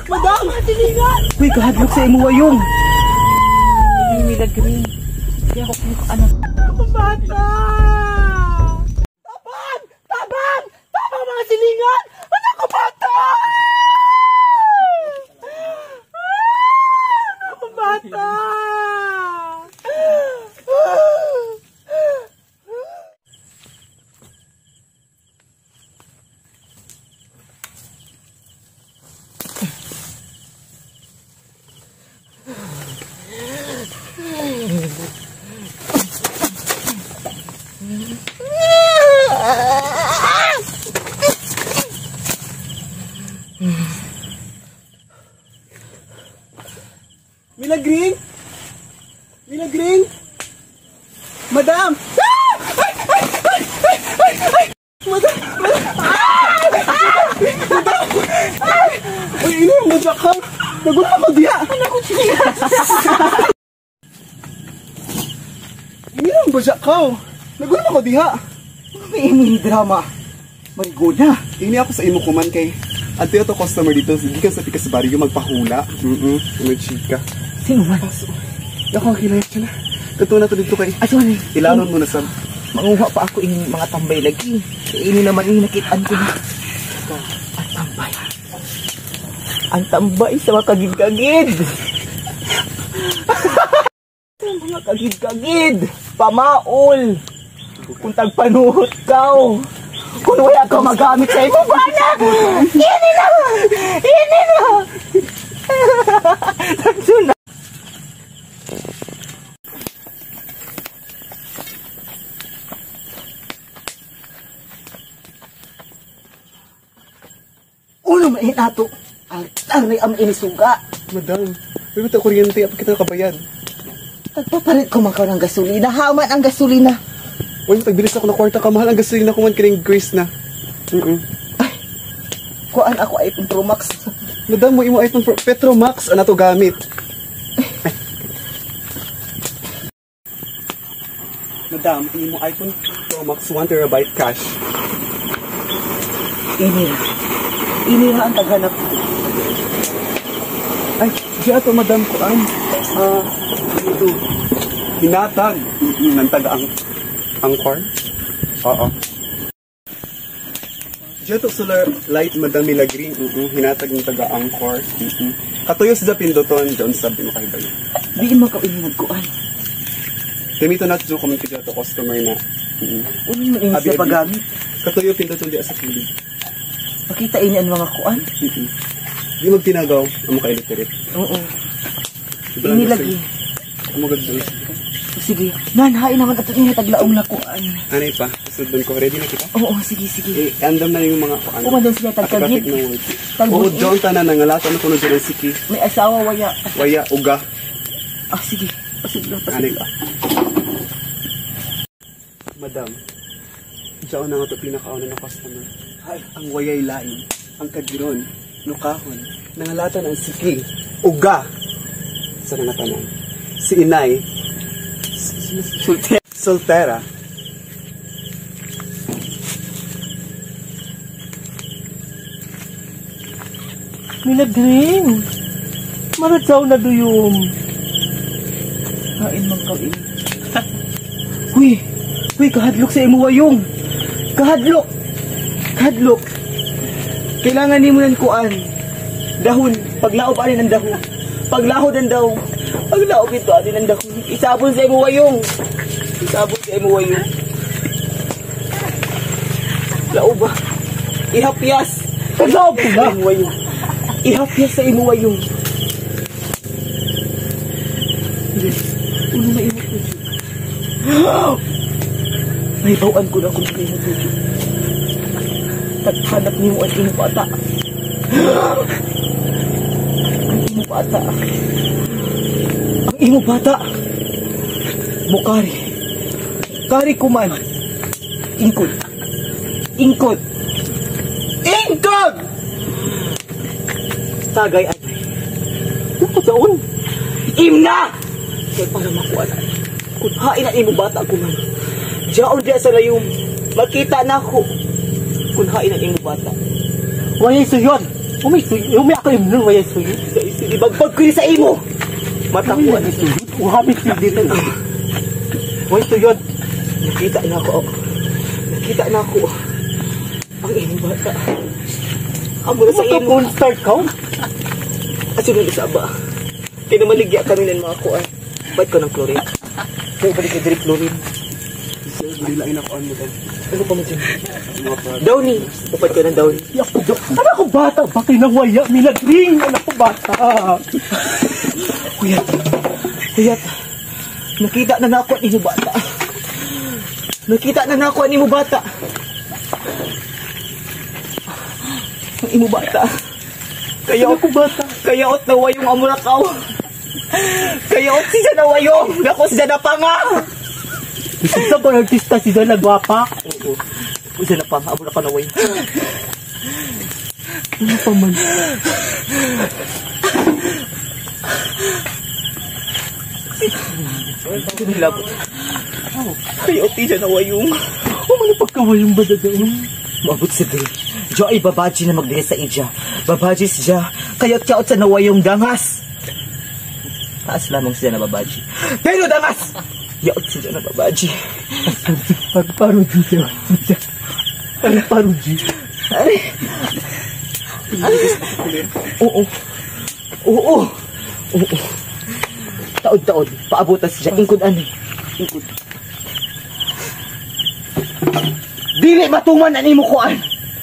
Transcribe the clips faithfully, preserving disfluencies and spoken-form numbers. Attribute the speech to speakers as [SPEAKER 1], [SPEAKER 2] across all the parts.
[SPEAKER 1] Madam! Matilingan! Uy, kahadlok sa imo wayong. Hindi milagring. Hindi ako kung ano. Bata! Tabang! Tabang! Tabang mga silingan! Ano ko bata? Ano bata? Milagring? Milagring? Madam! Ah! Ay! Ay! Ay! Ay! Ay! Ay! Madam! Ah! Madam! Ay! Uy, ini yung budyak ka! Nagulat ako diya! Ano ko siya? Ini yung budyak ka! Nagulat ako diya! May iming drama! Marigold na! Ini ako sa imo kuman kay ante ito customer dito, hindi ka sa tikas baryo magpahula. Mm-mm, ano chika. Sino man? Ako ang kinayat siya na. Kanto na to dito kay. Aso ni? Ilaron mo na sa... Manguha pa ako yung mga tambay lagi. Ini naman yung nakitaan ko na. Ang tambay. Ang tambay sa mga kagid-kagid. Mga kagid-kagid. Pamaol. Kung tagpanuhot ka. Kung wala ka magamit sa imo bana. Ini na! Ini na! Tanso na. Uno main ato. Ang taray am inisuga. Madam, may bita kuryente apa kita kabayad? Tagpapalit ko makaw ng gasolina. Haman ang gasolina. Uy, tagbilis ako na kwarta ka. Mahal ang gasolina ko man kining Grace na. Mm-mm. Ay, kuhaan ako iPhone Pro Max. Madam, mo imo iPhone Pro Petro Max. Ano to gamit? Ay. Madam, imo iPhone Pro Max one terabyte cash. Ini na. Ini na ang taghanap. Ay, siya to madam ko ang ah, ito. Hinatag. Nang taga ang angkor. Oo. Diya to solar light madam Milagring. Uh-uh. Hinatag ng taga angkor. Uh-uh. Katuyo sa pindoton, John sabi mo kahibayo. Di mo ka ininag kuan. Gamito na to kung kaya to customer na. Uh-uh. Uno mo inis sa paggamit. Katuyo pindoton diya sa kilid. Makita ini ang mga kuan. Uh-uh. Di magtinagaw ang mga electric. Oo. Ini lagi. Umagad doon. Sige. Nanhain naman at ini taglaong na kuan. Ano pa? Sudon ko. Ready na kita? Oo, sige, sige. Eh, andam na yung mga kuan. Kung andam sila tagkagid. Oo, doon tanan na ngalatan ako na dyan ang siki. May asawa, waya. Waya, uga. Ah, sige. Pasigla, pasigla. Madam, diyan na nga ito pinakauna na customer. Ay, ang wayay lain, ang kadiron, nukahon, nangalatan ang siki, uga. Sa nangatanan. Si inay, Soltera. Soltera. Milagring. Maradyaw na duyom. Kain mang kain. Uy. Uy, kahadlok sa imo wayong. Kahadlok. Kahadlok. Kailangan ni mo ng kuan. Dahon. Paglaob alin ang dahon. Paglahod ang dahon. Paglaob ito alin ang dahon. Isabon sa imo wayong. Isabon sa imo wayong. Lao ba? Ihapyas. Paglaob ko na. Imo wayong. Ihapyas sa imo wayong. Yes. Uno na imo ko. May bawaan ko na kung kayo ko. Taghanap niyo ang imo bata. Ang imo bata. Ang imo bata. Bukari. Kari kuman. Ingkod. Ingkod. Ingkod! Tagay ay. Saon? Imna! Kaya para makuha na. Kung hain ang imo bata kuman. Diyaon diya sa layong. Makita na ako. Kung hain ang imo bata. Wala suyod.
[SPEAKER 2] Umay suyo, umay ako yung nung waya suyo.
[SPEAKER 1] Ibagbag ko sa imo.
[SPEAKER 2] Mata ko ani suyo. Uhabit siya dito. Waya suyo.
[SPEAKER 1] Nakita na ako. Nakita na ako. Ang imo bata. Amo na sa imo.
[SPEAKER 2] Phone start ka?
[SPEAKER 1] Asin na isa ba? Kinamaligya kami ng mga kuan. Ba't ko ng chlorine? Kaya balik ka direct chlorine. Hindi lain ako ano dyan. Ano pa mo dyan? Downy. Upat ko ng downy.
[SPEAKER 2] Yak ko dyan. Anak ko bata. Bakit nang waya? Milagring. Anak ko bata.
[SPEAKER 1] Kuyat. Kuyat. Nakita na na ako ni mo bata. Nakita na na ako ni mo bata. Ang imo bata. Kaya ako bata. Kaya ot na wayong amurakaw. Kaya ot siya na wayong. Nako siya na panga.
[SPEAKER 2] Isip sa ba artista siya nagwapa?
[SPEAKER 1] Oo. Siya na panga. Amurakaw na wayong.
[SPEAKER 2] Ano pa man?
[SPEAKER 1] Nilabot. Kaya ot siya na wayong.
[SPEAKER 2] O man pagkawayong ba dadaon?
[SPEAKER 1] Maabot si Bill. Jo ay babaji na magdili sa ija. Babaji siya. Kaya't kaot sa nawayong dangas. Taas lamang siya na babaji. Pero dangas! Yaot siya na babaji.
[SPEAKER 2] Pagparuji siya. Pagparuji.
[SPEAKER 1] Ay. Ay. Oo. Oo. Oo. Taod-taod. Paabutas siya. Ingkod ani. Ingkod. Dili matuman ani mo kuan.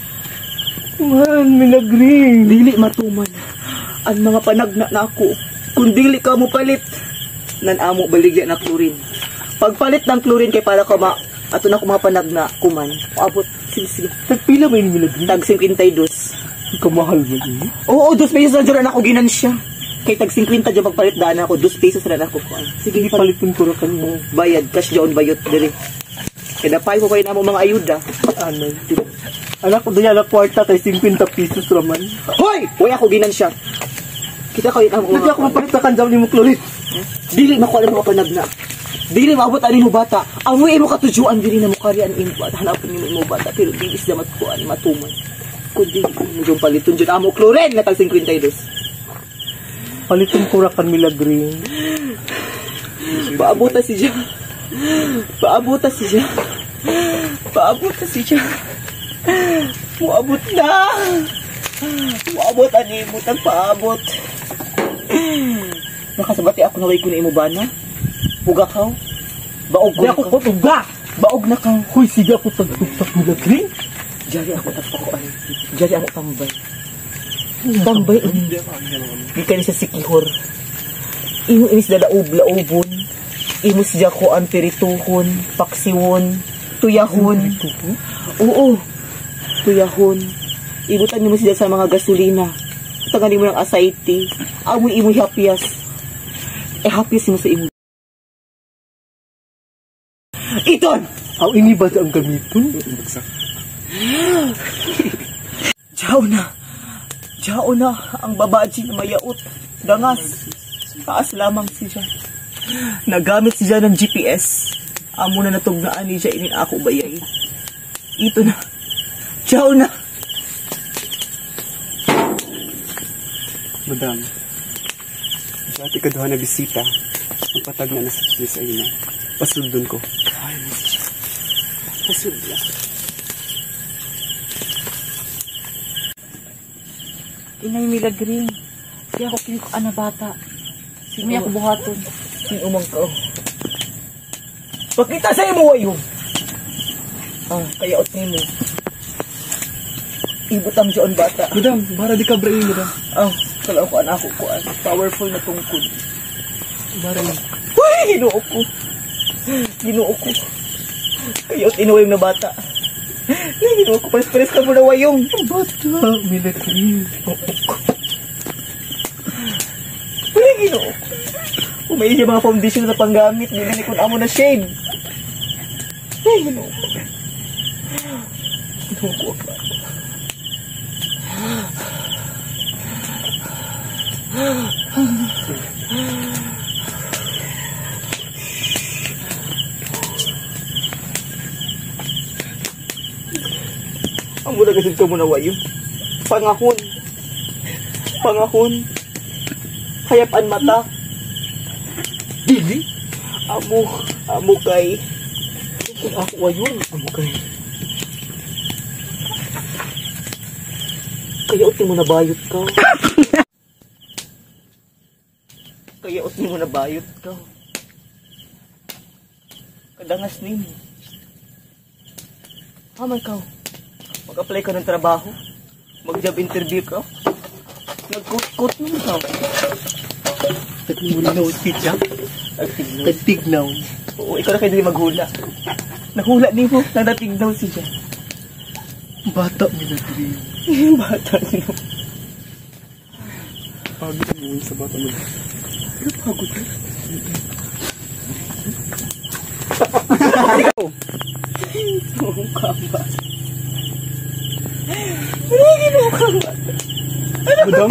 [SPEAKER 2] Man, minagring.
[SPEAKER 1] Dili matuman ang mga panagna na ako. Kung dili ka mo palit, nanamo baligya na chlorine. Pagpalit ng chlorine kay para ka ma ato na ko mga panagna kuman. Paabot sige sige.
[SPEAKER 2] Tagpila ba yung minagring?
[SPEAKER 1] Tag fifty-two.
[SPEAKER 2] Kamahal ba yun?
[SPEAKER 1] Oo, dos pesos na dyan ako ginansya. Kay tag fifty dyan magpalit daan ako, dos pesos na ako kuan.
[SPEAKER 2] Sige, palitin ko ra kanimo.
[SPEAKER 1] Bayad cash doon bayot diri. Kaya napay ko kayo na mo mga ayuda.
[SPEAKER 2] Ano? Anak ko doon na kwarta kay fifty pesos raman.
[SPEAKER 1] Hoy! Hoy ako ginansya. Kita kayo na mo
[SPEAKER 2] Hindi ako mapalit sa kanjam ni mo chlorine.
[SPEAKER 1] Dili makuha ng mga panagna. Dili maabot ani mo bata. Ang mo imo katujuan dili na mo kari ang imo bata. Hanapon ni mo imo bata pero di isda matkuan matuman. Kundi mo jud paliton jud amo chlorine na tag fifty-two.
[SPEAKER 2] Paliton ko ra kan milagring.
[SPEAKER 1] Paabuta si siya. Paabuta si siya. Paabuta si siya. Muabot na. Muabot ani mo tag paabot. Nakasabati ako na way ko na imo bana. Puga ka. Baog
[SPEAKER 2] Di ako ko tuga.
[SPEAKER 1] Baog na ka.
[SPEAKER 2] Hoy, sige ako tagtugtak milagring.
[SPEAKER 1] Jari ako tagpakuan. Jari ako tambay. Tambay ini. Di ka ni sa sikihor. Imo inis dalaob-laobon. Imo siya ko ang pirituhon, paksiwon, tuyahon. Oo. Tuyahon. Ibutan mo siya sa mga gasolina. Tanganin mo ng asayti. Amoy imo hapyas. Eh hapyas mo sa imo. Iton!
[SPEAKER 2] Aw, ini ba ang gamiton?
[SPEAKER 1] Diyaw na. Diyaw na ang babaji na mayaot. Dangas. Taas lamang siya. Nagamit siya ng G P S. Amo na natugnaan ni siya inin ako bayay. Ito na. Diyaw na. Madam, dati kaduha na bisita. Ang patag na nasa sa ina. Pasundon ko. Pasundon.
[SPEAKER 3] Inay milagring. Di ako kini ko ana bata. Simi ako buhaton.
[SPEAKER 1] Sing umang ka. Pakita sa imo wayo. Ah, kaya ot nimo. Ibutang siya on bata.
[SPEAKER 2] Madam, para di ka brain, madam.
[SPEAKER 1] Ah, kala ko anak ko kuan. Powerful na tungkod.
[SPEAKER 2] Para yun.
[SPEAKER 1] Uy, ginoo ko. Ginoo ko. Kaya ot inuwayong na bata. Ay, ginoo ko. Pares-pares ka mo na wayong.
[SPEAKER 2] Bata, milagring.
[SPEAKER 1] Uy, ginoo ko. Umayin siya mga foundation na panggamit. Hindi ko amo na shade. Ay, ginoo ko. Ginoo ko. Ang mula kasi ka muna wayo. Pangahon.
[SPEAKER 3] pangahon. Hayapan mata.
[SPEAKER 2] Dili.
[SPEAKER 3] Amo, amo kay.
[SPEAKER 2] Kung ako ayon, amo kay. Kaya uti mo na bayot ka.
[SPEAKER 3] Kaya uti mo na bayot ka. Kadangas nin. Haman ka. Mag-apply ka ng trabaho. Mag-job interview ka. Nag-coat-coat mo ka.
[SPEAKER 2] Tagmulinaw si Jack. Tagtignaw.
[SPEAKER 3] Oo, ikaw na kayo din maghula. Nahula din mo. Nanatignaw si Jack.
[SPEAKER 2] Bata mo na green.
[SPEAKER 3] Bata niyo.
[SPEAKER 1] Pagod mo sa bata mo.
[SPEAKER 3] Pero pagod ka. Mukha ba? Hindi mukha ba?
[SPEAKER 1] Madam?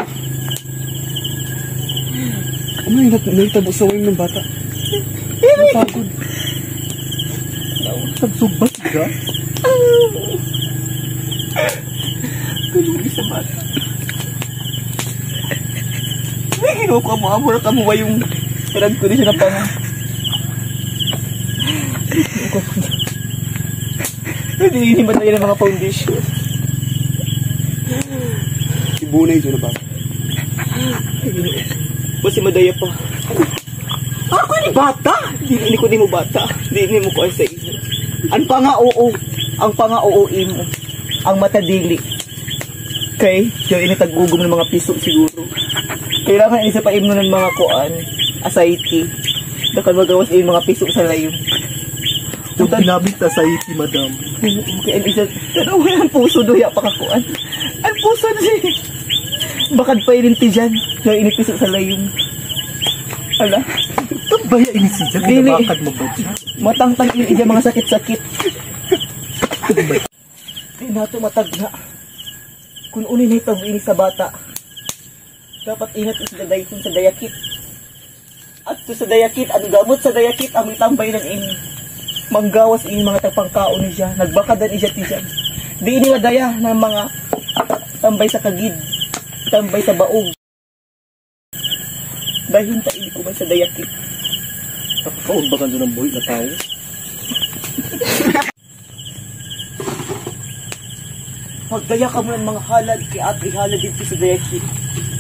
[SPEAKER 1] Ano yung nagtabo sa wing ng bata? Napagod.
[SPEAKER 2] Tagsubat ka?
[SPEAKER 3] Tulungi sa bata. May ginuha mo, amo na kamuha yung hirag ko rin siya na pang... Hindi hiniman na yan ang mga foundation.
[SPEAKER 1] Ibunay dyan na bata.
[SPEAKER 3] Kasi madaya pa. Ako ni bata! Hindi ko ni mo bata. Hindi mo ko ay sa iyo. Ang panga oo. Ang panga oo mo. Ang matadili. Kay, yung initagugom ng mga piso siguro. Kailangan isa pa mo ng mga kuan, asayti. Dakal magawas yung mga piso sa layo.
[SPEAKER 2] Yung ginamit na sa iti, madam.
[SPEAKER 3] Kaya isa, pero ang puso doya pa kakuan. Ang puso doya. Bakad pa yun ti dyan. Yung inipiso sa layong. Ala?
[SPEAKER 2] Tambaya ini si Jack.
[SPEAKER 3] Dili.
[SPEAKER 2] Bakad mo ba siya?
[SPEAKER 3] Matangtang ini dyan mga sakit-sakit. Di nato matagna. Kung unin na itong ini sa bata, dapat ingat is daday kung sa dayakit. At to sa dayakit, ang gamot sa dayakit, ang itambay ng ini. Manggawas ini mga tagpangkaon niya. Nagbakadan niya tiyan. Di ini madaya ng mga tambay sa kagid. Tambay sa baog. Dahil ta ini ko man sa dayakit.
[SPEAKER 2] Tapos ba ka doon ng buhay na tao?
[SPEAKER 3] Magdaya ka mo ng mga halad kay ate halad dito sa dayakit.